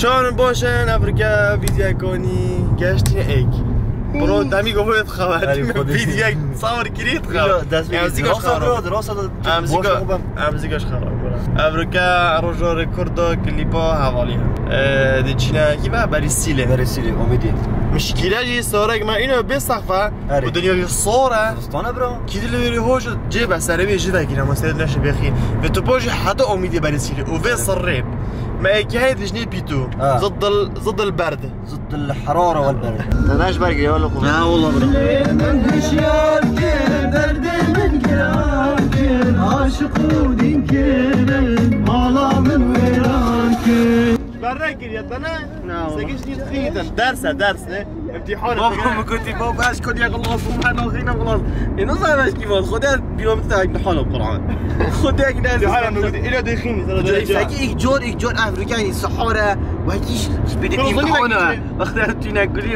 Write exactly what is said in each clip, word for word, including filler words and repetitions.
چون باشن افریقا ویدیو کنی گشتین ایک برو دمی گفت خبر ویدیو صور گرید خبر امزیگاش خراب امزیگاش خراب افریقا روزا رکورد کلیپا حوالی دی چینا کی با بری سیله بری سیله امیدی مشکله جی صورك ما اینو بسخفه ودنیا صوره استانه برو کی دلوری هوش جيب سربي جدا كده مسدد نش بخي بتبوجي حتى امیدی بری سیله و في صريب ما يكاد جنيه بيتو ضد ال... ضد البرد ضد الحراره والبرد تناش برقي ولا قوم لا والله برا من دشيار درد من كراك عاشق ودين كرن مالا من ويراك برك يا تنا سكشني تخيدا درسه درس امتحان بابا ما كنت بابا اش كنت يا خلاص سبحان الله خلاص انه صار اش كيف خذ بيوم تاع امتحان القران خذ هيك ناس امتحان نقول الى دخيني ترى فاكي جور ايك جور افريقيا صحاره وهيكيش بدي امتحانه اخترت تنقلي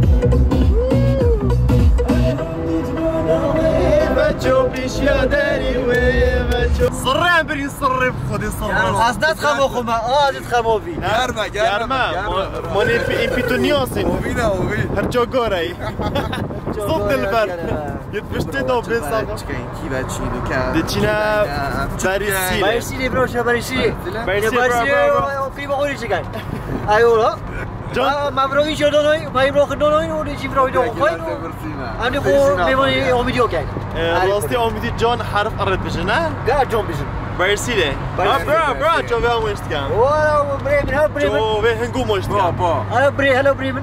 بچو پیش یادری و بچو صرم بری صرف خودی صرف قصدت خمو خما آه دت خمو بی گرمه گرمه مونی فی این پیتونیاسین اوبینا اوبی هر جا گوری صد البرد يتبشتي دو بيصاب كي باتشي دوكا دي تشينا باريسي باريسي بروش باريسي باريسي برو في بقولي شكاي ايوه جا ما بروي شدوني ما بروي خدوني ودي شي بروي دو خاين انا بو بيموني اوميديو كاي راستي اوميدي جون حرف قرد بجنا قاع جون بيجن باريسي لي برا برا جو بها وينست كام واو بريمن ها بريمن جو به هنقو موشت كام انا بري هلا بريمن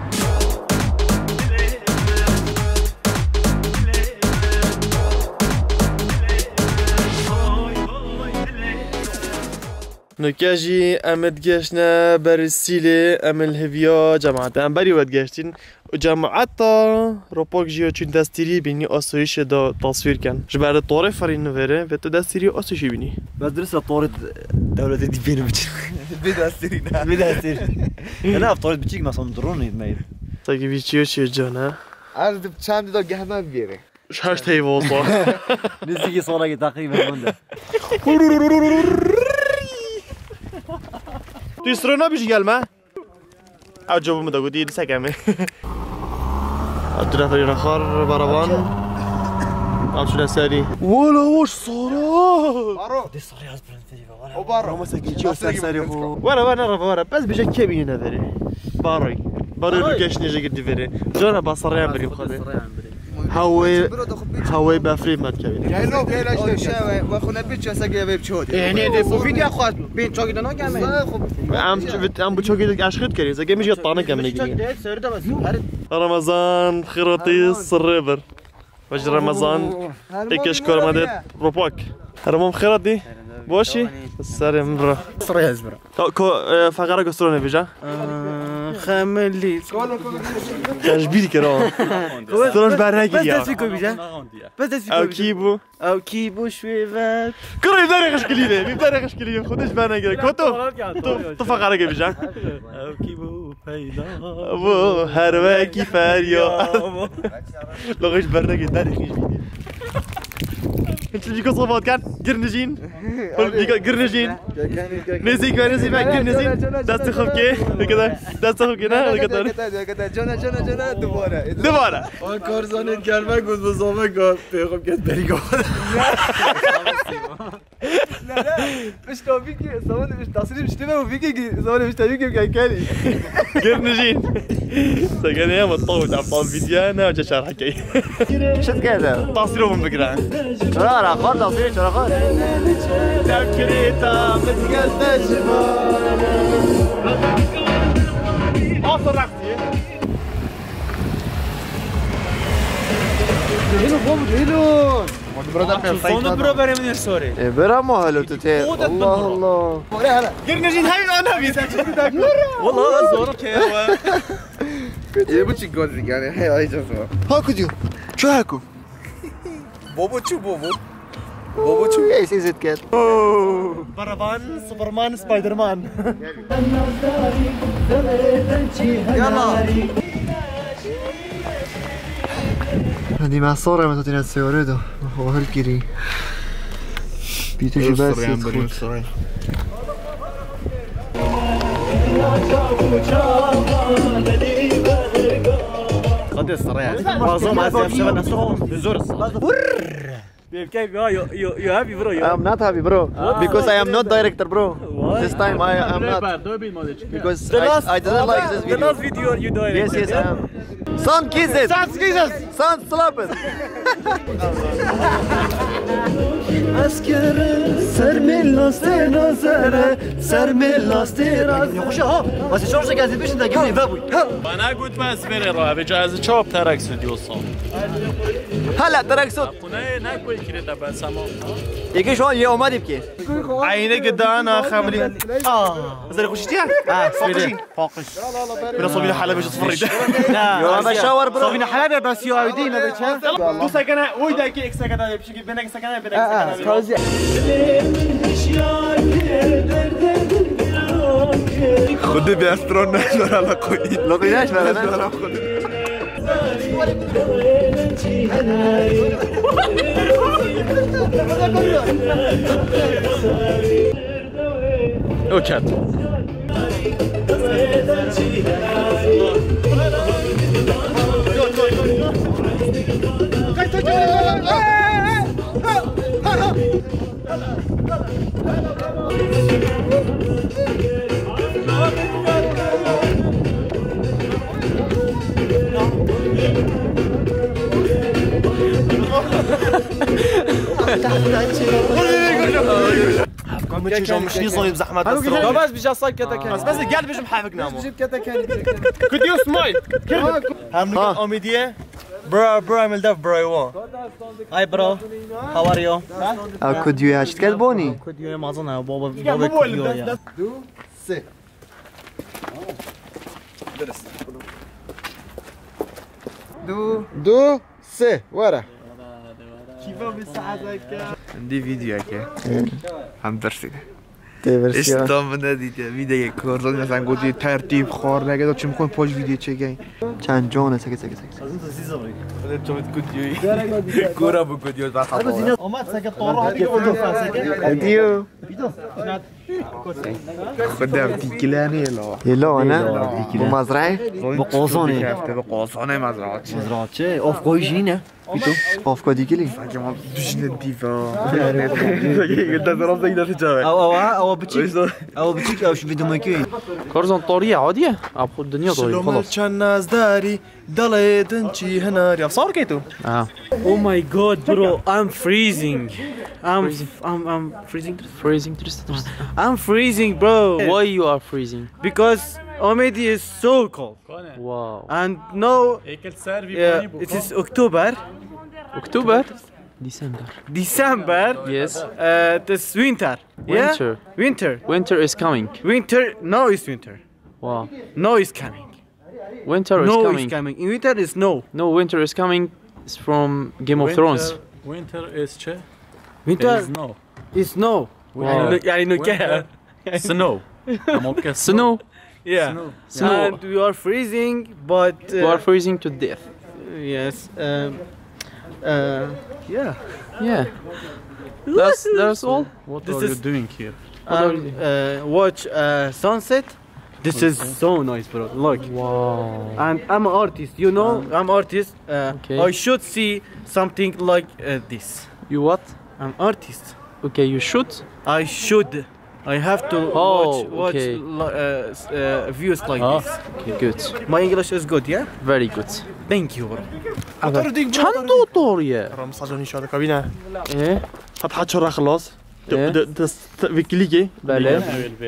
نكاجي امد جاشنا برسيلي امل هفيا جماعة ام بري ود جاشتين وجماعتا روبوك جيو چون دستيري بيني اسويش دا تصوير كان جبار طوري فرين نويره فتو دستيري اسويش بيني بدرس طوري دولة دي بيني بتش بدستيري بدستيري انا طوري بتشيك ما صندروني مايل تاكي بيچيو چي جانا عرض بچند دا گهمه بيره شاش تي والله نزيكي صورة تقريبا مونده تو استرونا بيجي قال او جواب مدقودي لسه كامل عبد الرحمن نخار برابان عم شو ساري ولا وش صورة بارو دي صورة از برنتي ولا وبارو مسكين شو ساري ورا ورا ورا بس بيجي كبي هنا ذري باري باري بكش نيجي قد ذري جونا بصريان بريم خذ هاوي هاوي بافريم ما تكبي جايلو جايلاش شاوي واخونا بيتش اساقي بيب شود يعني دي بو فيديو اخوات بين تشوكي دنا كامل عم عم بتشوكي اشخد كري زي مش يطعنه كامل رمضان خيرتي الصريبر وجه رمضان هيك اشكر مدد روبوك رمضان خيرتي بوشي الساري مرة صريح زبرة كو فقرة قصروني بيجا خاملي ايش بيدي كرا سترونش برناكي بس دست فيكو بيجا بس دست فيكو او كيبو او كيبو شويفات كرا يبدأ خشكليني بيبدأ خشكليني خدش برناكي كوتو تو فقرة بيجا او كيبو فايدا ابو هرواكي فاريا لغش برناكي تاريخي انت اللي بيكون صوبات كان قرنجين قرنجين نسي كان نسي بقى قرنجين دست خفكي هكذا دست خفكي نا هكذا جونا جونا جونا دوباره دوباره اون کارزان کلمه گفت بزامه گفت پیغام کرد بری گفت لا لا مش توفيقي زمان مش تصريف مش تبقى وفيقي زمان مش توفيقي كان كالي قرنجين سكن يا مطول عفوا فيديانا وجا شرح حكي شد كذا تصريف من فكره لا لا خالص تصريف شرح خالص تكريتا متقلت جبال اصل رحتي هلو بوم هلو فون برو بري من السوري برا ما هلو تتي الله الله قرنجين هاي انا بيت والله زور كيوا ايه بتشي جوز يعني هي هاي جزا هاكو ديو شو هاكو بوبو شو بوبو بوبو شو ايش ازت كات برافان سوبرمان سبايدر مان يلا هذه مع الصورة ما تتنى السيارة ده هو هالكيري بيتجي بس يدخل قد الصراحة معظم هذه الشباب نفسهم بزور الصلاة. You, you, you happy, bro? You I'm not happy, bro. Because I am not director, bro. What? This time I am not. Because The last, I, I didn't like this video. The last video you directed. Yes, yes, I am. Son kisses. Son kisses. Son slappes. Askere sermillaste nazare sermillaste يا خوشي ها بس شو رجع زي بيش انت جيبني بابوي انا قلت ما اسمري راه بجاز شوب ترك استوديو صوت هلا ترك صوت. نه ناكل كده بس سما يجي شو اليوم ما تبكي. عينك قدانا خامري. اه زي خشيتيها؟ اه فاقش فاقش. بلا صوبينا حلبة تفرج. يوم بشاور برو. صوبينا حلبة بس يو ايدينا بتشاف. تو سكنه ويدا كي اكس سكنه بشي بينك سكنه بينك سكنه. خد باسترون نشر على قوي. لو قيناش ولا اوكي ما تشوف مش نيصوني بزحمات الصراحه بس بيجي صايك كتكن بس بس القلب بيجي محافق نامو could you smile هم اوميديا برو برو عمل دف برو هاي برو how are you could you ايش تكلموني could you ما اظن بابا بابا could you يا دو سي دو دو سي ورا كيف بساعدك عندي فيديو هكا هم برسيده تبرسیون استام ندیده ویدیو کارزانی مثلا گفتی ترتیب خار نگه چه میخوان پاش ویدیو چه گین چند جونه سکه سکه سکه از انت زیزوری خودت تو کدیوی کورا بو کدیو تا خطا اومد سکه طورا دیگه اون فاسکه دیو خدام دیکلانی لا يلو انا بمزرعه بقوصاني به قوسانه مزرعه مزرعه چه اوف قويجينه بیتو آف کدی کلی اگه ما بجن دیوا قلت ضرب زي ده تجاوب او او او بتشيك او بتشيك او شو بدهم يكون كارزون طورية عادية أبخذ الدنيا طورية خلاص كان ناس داري ضليت نشي هناري صار كيتو اه Oh my god bro I'm freezing I'm I'm I'm freezing freezing I'm freezing bro why you are freezing because Omedi is so cold wow and no yeah, it is October October December December yes uh, this winter winter yeah? winter winter is coming winter no is winter wow no is coming winter is no coming is coming in winter is no no winter is coming it's from Game of Thrones winter is che winter is no is no wow. يعني no care snow snow yeah snow. Snow. And we are freezing but uh, we are freezing to death yes um, uh, yeah yeah that's that's all what This are is- you doing here um, uh, watch uh, sunset this is so nice bro look wow and I'm an artist you know I'm artist uh, Okay. I should see something like uh, this you what I'm artist okay you should I should I have to Oh, watch watch okay. li- uh, s- uh, views like Ah. this okay good my English is good yeah very good thank you bro چند طورية رمص جوني شو هذا كابينه ايه فتحت شرا خلاص إيه؟ وكليكي بله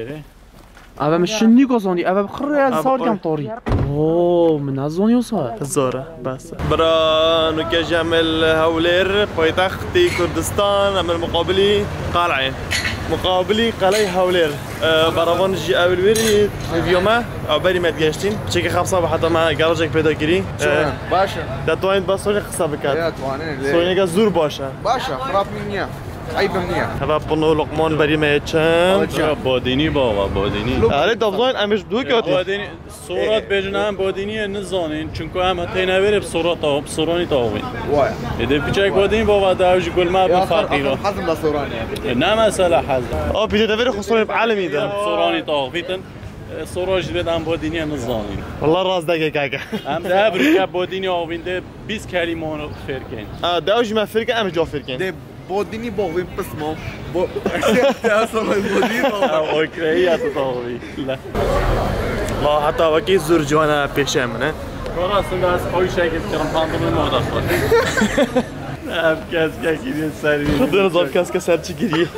أبا مش نيجوزوني أبا بخري از سال كم طوري أوه من هزوني وصار الزورة بس برا نوكا جامل هولير بايتختي كردستان عمل مقابلي قلعة مقابلي قلعة هولير أه برا جي أول بيري فيوما أو بري ما تجاشتين شكل خمسة حتى مع جارجك بيدا كري أه باشا ده توين بس صوني خصها بكات يا توانين صوني كا زور باشا باشا خراب منيا عيب منيا هذا بنو لقمان بري ما يتشام بادینی بابا بادینی آره دافزاین امش دو کاتی بادینی صورت بجنم بادینی نزانین چونکو هم حتی نبره بصورت آب بصورانی تاوین وايا ایده پیچک بادینی بابا داوش گل ما يا بفرقی اخي رو حزم لا صوراني نه مسئله حزم اه بيدي تفير خصوصا بعالمي ده بصورانی تاویتن سراج بدم با دینی نزانین والله راز دقیق کاکا هم ده برکه با دینی آوینده بیست کلمه فرکن آه ده اوج ما فرکن ام جا فرکن ده با دینی باقویم پسما با اصلا با دینی اوکی است تاوی لا لا حتی وکی زور جوانا پیشه منه راست از پای شکل کردم پاندون مورد خود اب کس کی سری خود زاف کس که سر چی گیری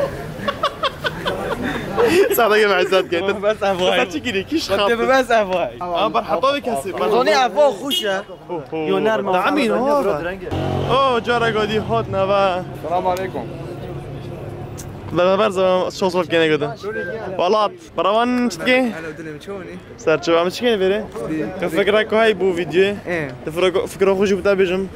صدای معزت کنه بس افوای چی گیری کیش خاطر بس افوای ام بر حطاوی کسی زونی افوا خوشه یو نرم دعمین اوه جارا گادی هات نوا سلام علیکم بله برزم شوصل کنه گدم والله براون چی انا دلم چونی سر چه هم چی کنی بره که فکر کنی بو ویدیو فکر فکر خوشی بوده بیشم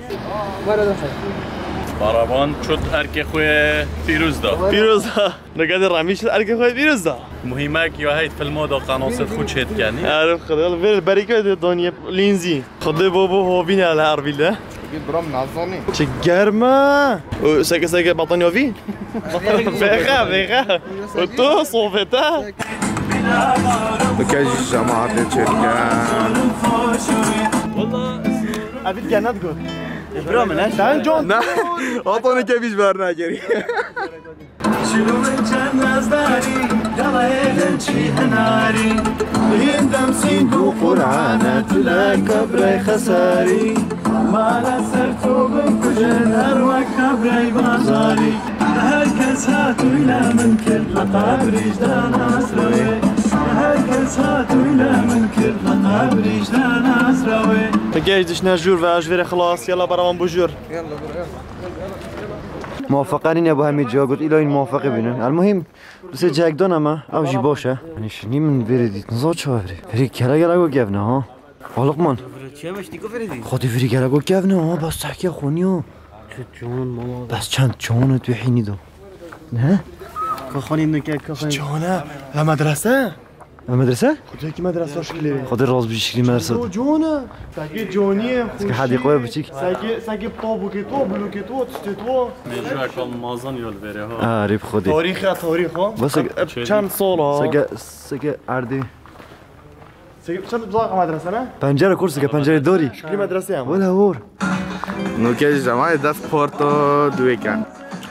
براون شد ارک خوی پیروز دا پیروز نگاه رامیش ارک خوی پیروز دا مهمه که هایت فیلم دا قناصر خود شد کنی عارف خدا بر بریکه دنیا لینزی خدا بابا هوبین على اربیله برام نازانی چه گرمه سگ سگ بطنیاوی بخا بخا و تو صوفتا بکش جماعت چرکن والله ابید جنت گفت برام نه sen John نه آتونه که بیش بر نگری شلو من كان نازداري يلا يلن شي هناري يندم سيندو قرعانة لا كبري خساري ما لا سرتو بنكجن هروك كبري بازاري هركز هاتو إلى من كل لقاب رجدان أسروي هركز هاتو إلى من كل لقاب رجدان أسروي تجيش دش نجور و اجویر خلاص یلا برام بجور يلا برو موافقين يا ابو حميد جا قلت الى موافقه بينن المهم بس جاك دون اما او جي باشه يعني شني من بريدي نزا چاوري فري كلا كلا گو گفنه ها والقمان چه مشتی کو فریدی خودی فري كلا گو گفنه ها بس تحكي خونيو جون ماما بس چند چون تو حيني دو نه خوني نکه که جونه لا مدرسه المدرسه خودت کی مدرسه شکلی خودي راز بشكل مدرسه جونه ساگی جونیه سكي حديقه بچيك ساگی ساگی طابو که تو بلو که تو تست تو میجو اکل مازن یول بره ها عارف خودي تاریخ تاریخ ها بس چند سال ها سكي سكي اردي ساگی چند بزاق مدرسه نه پنجره كرسي كي پنجره دوري شکلی مدرسه هم ولا هور نوکش جماعت دست پورتو دوی کن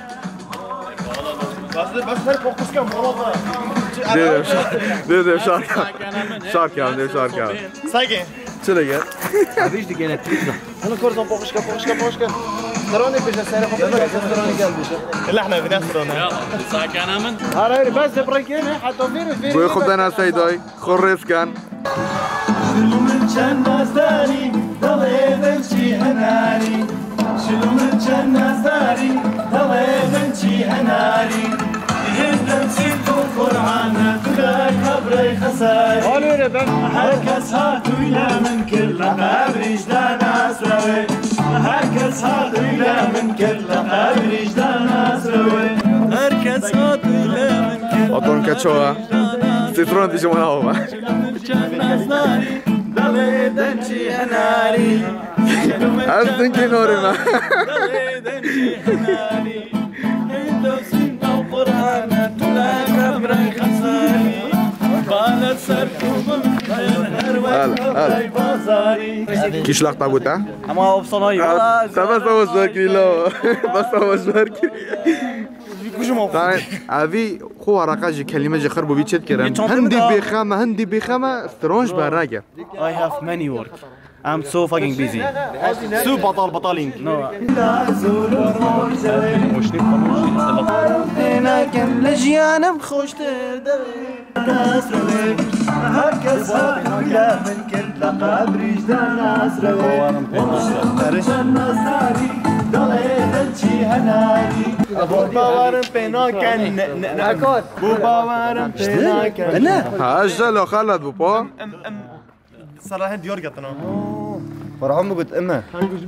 بس بس هر فوکس کم والله دیدم دیدم شارک شارک هم دیدم شارک هم ساگی چرا گرد؟ بیش دیگه نه تریزا انا كورزون فوقش كم فوقش كم فوقش كم تراني بيجا سعر فوقش تراني قال بيجا لا احنا بناس تراني یلا ساکنه من هاي بس بريكين حتى فين بوی خود دن سیدای خور ریس کن شلو من كان نازداري يلا يلن شي هناري شلو من كان نازداري يلا يلن شي هناري يندم سيدو قرعانة لا كبري خساري هركز هاتو إلى من كل لقاب رجدان أسروي هركز هاتو إلى من كل لقاب رجدان أسروي هركز هاتو إلى من كل آتون که چوه سیترون دیشو من آوه از دن کناری من کیش لقطه بوده؟ اما افسانهایی بس آواز برکی لا بس آواز برکی اوی خو ورقه جی کلمه جی خربو بی چت کرم هندی بخمه هندی بخمه استرانج بر نگه I have many work I'm so fucking busy سو بطل بطالين no كم لجيانم خوش تردوي هركز هاتويا من كل لقاب رجدان أسروي ومشان نصاري ضليل شي هناري بو باورم پینا کن نکات بو باورم پینا کن هاجل خالد بو پا صراحة ديور قطنا فرحان قلت اما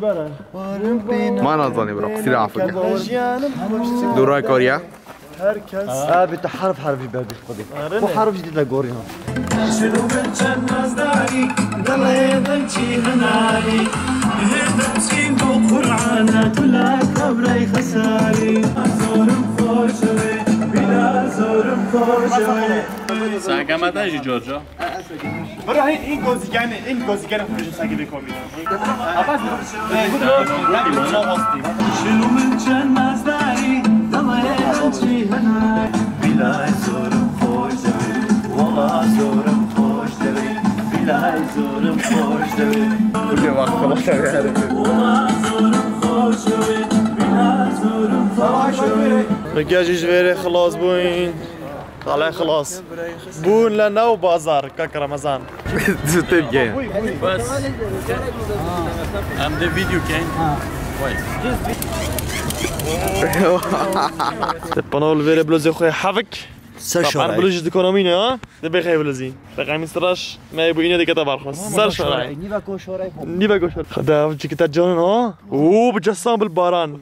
ما نظني برا قصير عفوا دورا كوريا هركز اه بت حرف حرف بابي خدي مو حرف جديد لقوري شلو من كان نازداري ضليل شي هناري يهدم سيندو قرعانة كلها كبري خساري زورم خوشوي بلا زورم سنگمه جی جورجا برای این گوزیگن این گوزیگن خودش سنگی بکنید شلو من چند مزداری دلم چی هنر بلای زورم خوش دوی والا زورم خوش دوی بلای زورم خوش دوی کلی وقت خلاص شده والا زورم خوش دوی بلای زورم خوش دوی رجاجي جبيري خلاص بوين طالع خلاص بون لنا بازار كاك رمضان زودت جاي بس ام ده فيديو كاين تبانول فيري بلوزي خويا حفك سر طبعا شرعي بلوزي ديكونوميني ها دبي خايف بلوزي رقم استراش ما يبو إني ديك تبارخ سر شرعي نيبا كو شرعي نيبا قشر خدا جيكتا جون ها اوه بجسام بالباران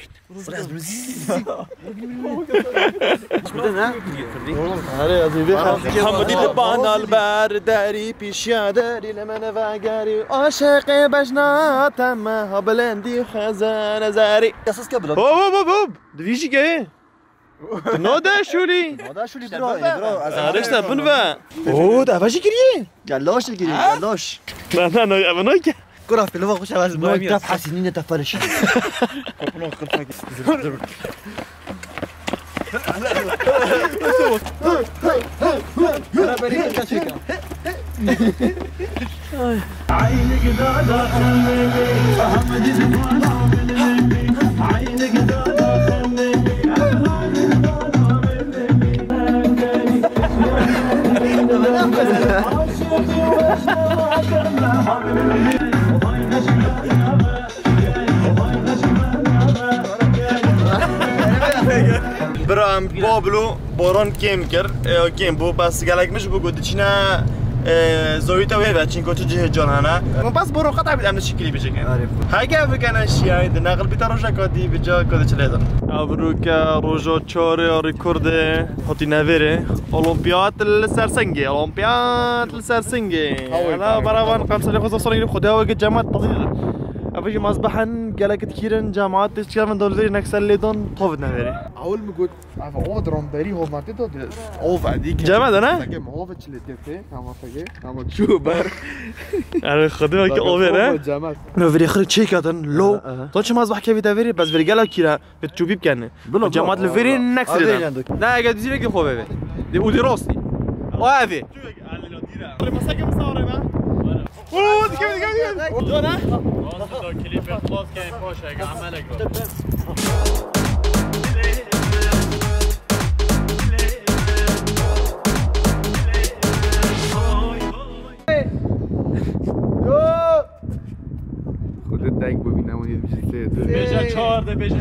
محمدی لبان البر داری پیشیا داری لمن وگری عاشق بجناتم ها بلندی خزان زاری اساس كبل هوب هوب هوب دویجی که نو ده شولی هذا شو اللي درا درا عرفت بنوا اوه ده واجی کریه قلاش الجري قلاش نه نه نه اما که كره في الوقت وش عايز ما تبحث سنين تفرش عينك دادا خليني احمد زمان عينك دادا برام بابلو باران کم کرد کم بو بس گلک مش بگو دچینا زویتا وی بچین کو چه جان هنه من بس برو قطع بید امن شکلی بشه کن هاگه بکنه شیای ده نقل بیت روزا کادی بجا کد چلیدن ابرو که روزا چهار رکورد هاتی نویره المپیاد السرسنگی المپیاد السرسنگی حالا برای من قمصلی خود صار خدا وجه جماعت بسيطه أبيجي مصباحا قالك كثيرا جامعات تشتغل من دولتين نكسل ليدون طوفت نفري اول ما قلت هو درامبري هو ما تقدر هو بعديك جامعة انا لكن هو فتش اللي تبتي كما فجأة كما شو بر يعني خدمة كأوفر ها جامعة نفري خرج شيء كاتن لو طولش مصباح كيف تفري بس فري قالك كذا بتشوفي بكنه جامعات الفري نكسل لا قاعد يصير لك خوفه دي ودي راسي وافي اوه دي كيف دي كيف جونا كليب خلاص كاين باشا عملك خود الدنگ ببینم اون یه بیشتر بيجا چهار ده بيجا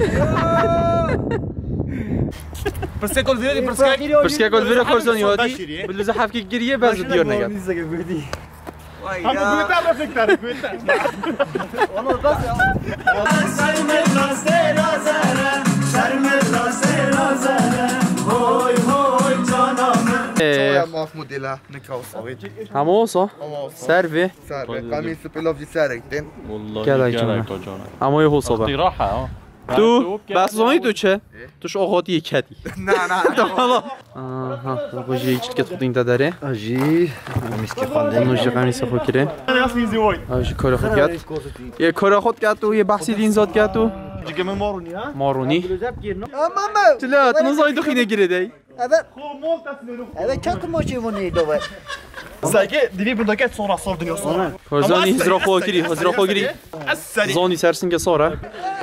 Perché col video perché perché col video cosa ne vedi? Bello زحف که گریه باز دیار نگه. هم گویت هم فکر گویت. اما بس. سرم راسته رازره سرم راسته رازره هوی هوی جانم. شوية ما في موديلها نكاو صويت هموسا سرفي سار قميص بلوف دي ساركتين والله گلک جانه اما یه حسابه راحه ها تو بس زانی تو چه؟ توش آقاتی کدی نه نه حالا آها بوجه هیچ که خودین داره اجي مسكي خاندي اونجی قمیص خود کره اجی کار خود کرد یه کار خود کرد تو یه بحثی دین زاد کرد تو دیگه من مارونی ها مارونی ماما چلا تو نزای تو خینه گیره دی هذا هذا كم ما تشوفوني دوبا ساكي ديبي بدك صورة صور دنيا صورة زانی هزرا خود کری هزرا خود کری زانی سرسن که ساره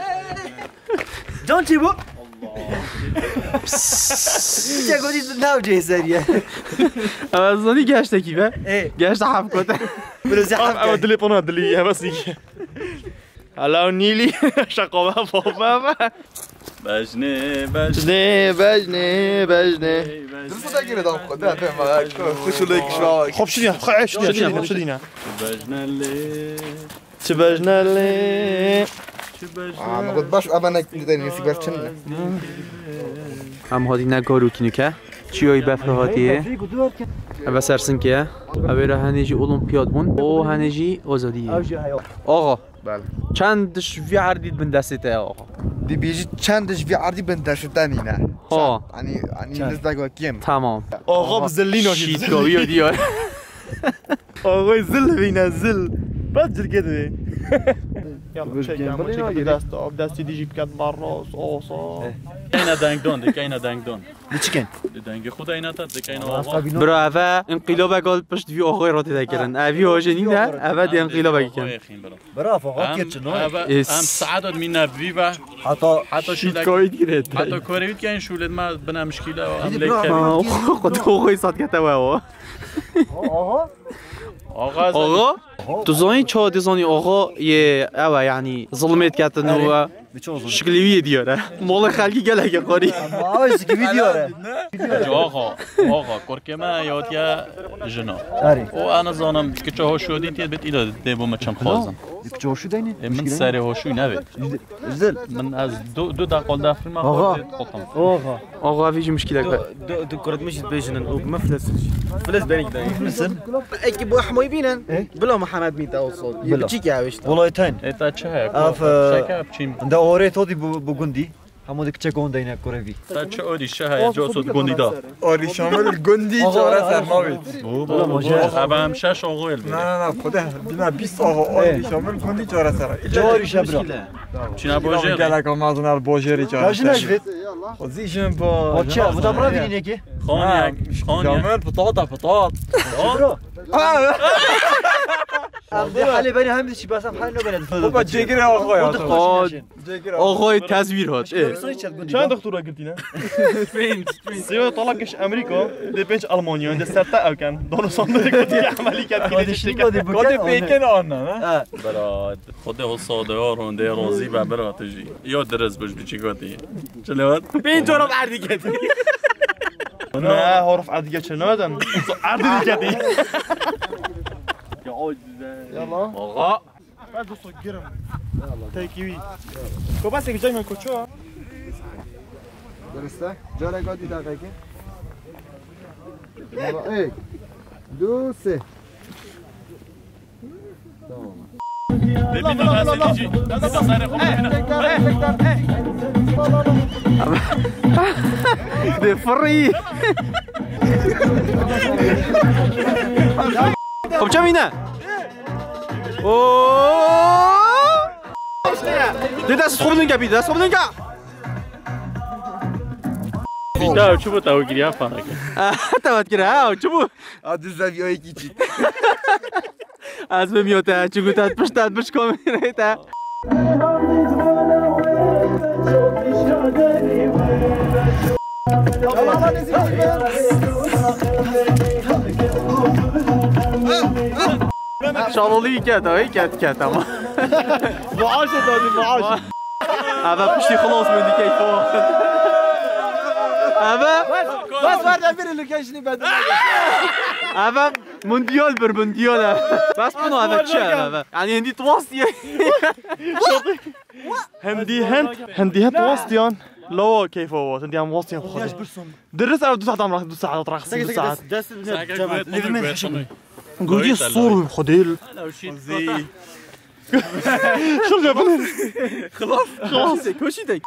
جون تيبو يا قولي ناو جاي سريع زانی گشته کی به ايه گشته حف کته بلوزي اما دلي بنا دلي بس يجي هلا نيلي شقوة فوفا بجنه بجنه بجنه بجنه درسو دا گیره دام خود ده فهم خوشو لیک شواک خب شدينا خب شدينا خب شدينا بجنه لی چه بجنه لی آه ما قلت باش اما نکدنی سی بس چنه هم هادی نگارو کینو که چیایی بفر هادیه اوه سرسن که اوه را هنجی اولمپیاد بون او هنجی آزادیه آقا بله چندش وی عردید بن دسته آقا دی بیجی چندش وی عردی بن داشتنی نه آه يعني يعني نزدق وكيم تمام آقا بزلینو شیت گاوی دیار آقای زل بینزل بعد جرگده يلا شيك يا شيك دست آب دستی دیجی بکد براس آسا کینا دنگدون دیکینا دنگدون بچکن دنگ خود اینا تا دیکینا آقا برو اوه انقلاب گل پشت وی آقای را تذکرن اوی هاجنی نه اوه دی انقلاب کن برا فوق كيتش نو ام سعادت من نبی و حتى حتی شیت شیلک گاوی دیره حتی کوریت که این شولد ما بنا مشکله و عمله آه خود آقای صد کته و اها آقا آقا تو زانی چه دزانی آقا یه اوه یعنی ظلمت کردن و شکلیوی دیاره مال خلقی گله که قاری ما ايش فيديو آقا آقا کرکه ما یاد یا جنا و انا زانم که چه هاشودی تیت بت ایلا دیبو ما چم خوازم جوشو دینه من سری هاشوی نبید زل من از دو دو دقیقه دفتر ما آقا. خودم اوه آقا اوی جو مشکله که دو دو كرة مشيت بيجنن ومفلس فلس بينك ده مثلا اكي بو حماي بينن بلا محمد ميت اوصل بلا. بتشيك يا وشت والله تاين ایتا چه هک اف شکر چیم ده اوري تودي بوغوندي همو ديك تشيكون دينا كوريفي تا چه اودی شه جو صد گوندی دا آری شامل گندی چاره سرماوید والله ما جاء ابا هم شش آقایل نه نه نه خدا بینا بیست آقا آری شامل گندی چاره سر جواري شبرا چینا باجر گلک آمازون باجری چاره كاش نجفت خودیشم با واتشا ودا برا بيني كي خان یک خان یک شامل بطاطا بطاط برا ام حالي بني هم شي بس ام حالي بني بابا جگر آقا یا آقا آقای تصویر هات چند دكتورة قلتينا؟ سبين سيو طلقش امريكا دي بينش المانيا دي سرتا او كان دونو صندوق كنت عملي كانت كده تشتكي کادی پیکن آنه نه برات خود حساده ها رونده رازی و برات جی یا درس بش بچی گاتی چلوات بين جرب عادي كده انا هعرف عادي كده شنو عادي كده يلا آقا بعد صقرهم تاكيوي كو بس جاي من كوتشو درسته جاره گادی دقیقه یک دو سه ببین دو دستی جی دست سر خوب ده فری خب چه مینه اوه ده دست خوب دنگه بید دست خوب دنگه بیتا چوبو تاو گیری افا تاوت گیره ها چوبو آدی زویایی کی چی از به میوته چگو تات پشتات بش کامیره تا شالولی کرد هایی کرد کرد اما معاش دادي معاش اما پشتی خلاص من دیگه ایفا اما بس ورد بير اللوكيشن بعد اما مونديال بر مونديال بس بنو اما چه اما يعني هندي تواسطي هندي هند هندي هند واسطيان لو كيف هو هندي عم واسطيان خذ درس او دو ساعات عم راح دو ساعات راح دو ساعات قولي الصور خديل زي شو جابني خلاص خلاص كوشي داي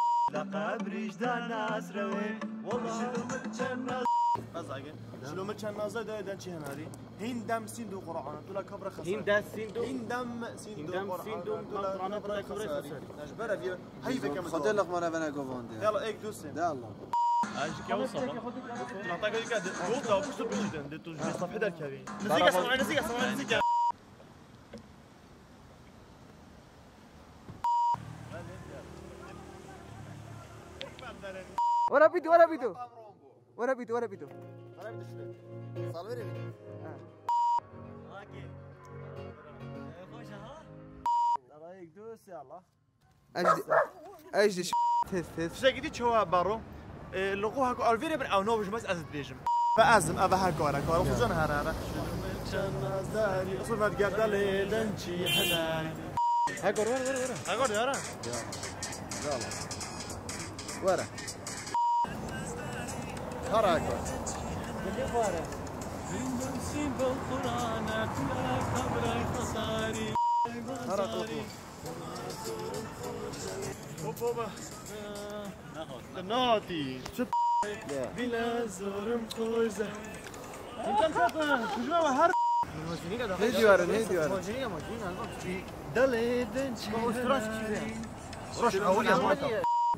شلون كان نازل دايدن شي هناري هندم سيندو قرعان تولا كبر خسر هند سيندو هندم سيندو قرعان سيندو قرعان برا كبر نجبر فيه هي فيك خاطر لك ما انا كوفوندي يلا ايك دوسين ده الله ايش كيوصل نعطيك هيك دوت لو بشتو بجدن دتو صفحه دار كاري نزيك اسمع نزيك اسمع نزيك ورا بيتو ورا بيتو ورا بيتو ورا بيتو صالوري رايك دوس يلا ايش ايش تست تست شكيتي شو بارو لقوها كو الفيري بن او نو بس ازد بيجم فازم ابا هكورا كورا خصوصا هراره كان زاري اصل ما تقدر لي دنشي حناي هكور ورا ورا ورا هكور ورا يلا ورا هراك ناتي بلا زورم خوزه انت مشاطر كجوا هر نه دیواره نه دیواره دل دنچی روش اول يا مايكل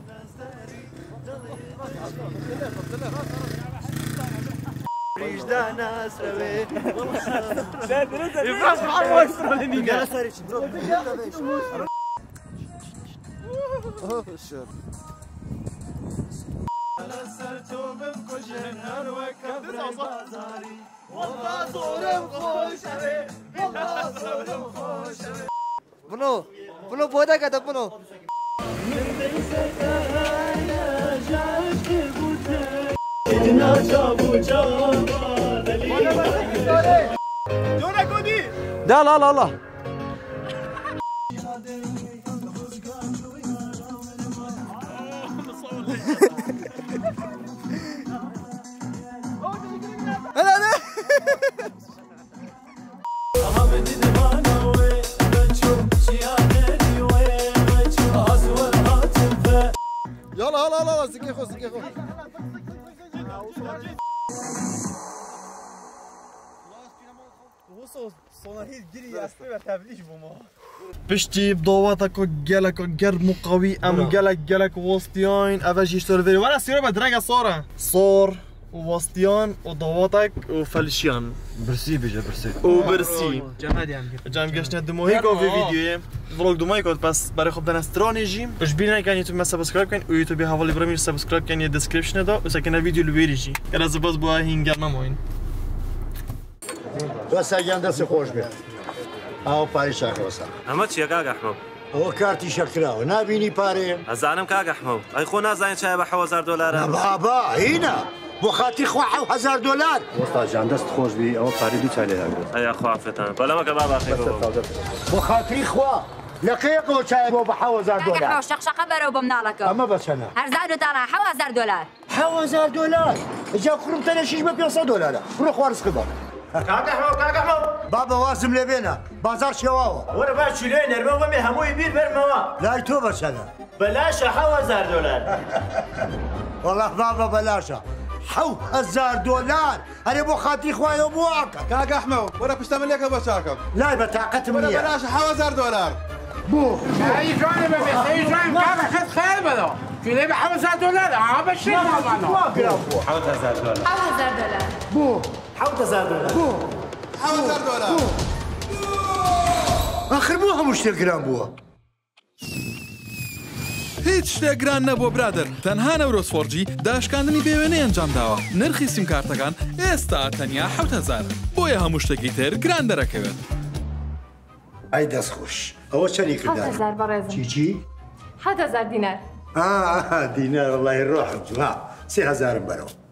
وجدان ناس روي يفرس مع المايسترو اللي نيجا على سرتو بكوجن هر وكبر بازاري والله زورم خوش اوي والله زورم خوش اوي بنو بنو بودا كده بنو إدنا جابو جابا دونا كودي لا لا لا لا يلا يلا يلا زكي خو زكي خو بشتي بضواتك وجالك وجرم قوي ام جالك جالك وسطيان افاجي يشتغل فيديو ولا سيرة بدرجة صورة صور ووسطيان وضواتك وفلشيان برسي بيجا برسي وبرسي جماد يعني جام گشتن دمو هيك في فيديو فلوگ دمو هيك بس برای خوب دن استراتژی اش بینن که یوتیوب ما سابسکرایب کن و یوتیوب حوالی برامیر سابسکرایب کن یه دسکریپشن دا و سکن ویدیو لو بیریجی که از باز با هینگل ماین وسایان دست خوش بید او پاری شاکر وسا اما چیه کاغ احمد او کارتی شکراو نبینی پاره از زنم کاغ احمد ای خو نازنین چای به هزار دلار بابا هینا بخاطی خو هزار دلار استاد جان دست خوش بی او پاری دو چای لگا ای خو عفتان بالا ما که بابا خیلی بخاطی خو لقيق وشاي بو هزار دولار احنا شقشقه برو بمنالك اما بس انا هزار دولار هزار دولار هزار دولار جا خرم تنا شيش ب خمسمية دولار روح وارس كبر كاك احمد كاك احمد بابا واسم لبينا بازار شواوا وانا باش شيلين نرمو مي همو يبير برموا لا تو بس انا بلاش هزار دولار والله بابا بلاش حو هزار دولار انا بو خاطي خويا ابوك كاك احمد وانا بشتمل لك بشاكم لا بتاعقت وانا مني بلاش هزار دولار بو اي جانب اي جانب كاك خد خير بلا في ليه هزار دولار اه بشيل معنا هزار دولار هزار دولار بو هزار دولار بو هزار دولار اخر بوها مشتركران بوها هیچ شتێک گران نەبوو برادر تەنها نەورۆس فۆرجی داشکاندنی بێوێنەی ئەنجام داوە نرخی سیمکارتەکان ئێستا تەنیا حەوت هەزار بۆیە هەموو شتێکی تر گران دەرەکەوێت ئەی دەستخۆش ئەوە چەندی کردان هزار بەڕێزم چی چی؟ هزار دینار آه دینار والله ڕۆحم ها سێ هەزارم بەرەوە